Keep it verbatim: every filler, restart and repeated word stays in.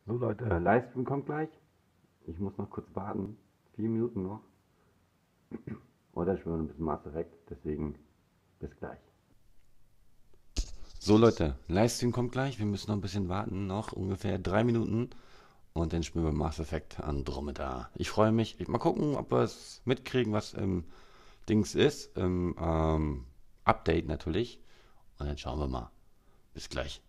So Leute, Livestream kommt gleich. Ich muss noch kurz warten. Vier Minuten noch. Oder ich will noch ein bisschen Mass Effect. Deswegen bis gleich. So Leute, Livestream kommt gleich. Wir müssen noch ein bisschen warten. Noch ungefähr drei Minuten. Und dann spielen wir Mass Effect Andromeda. Ich freue mich. Mal gucken, ob wir es mitkriegen, was im Dings ist. Im ähm, Update natürlich. Und dann schauen wir mal. Bis gleich.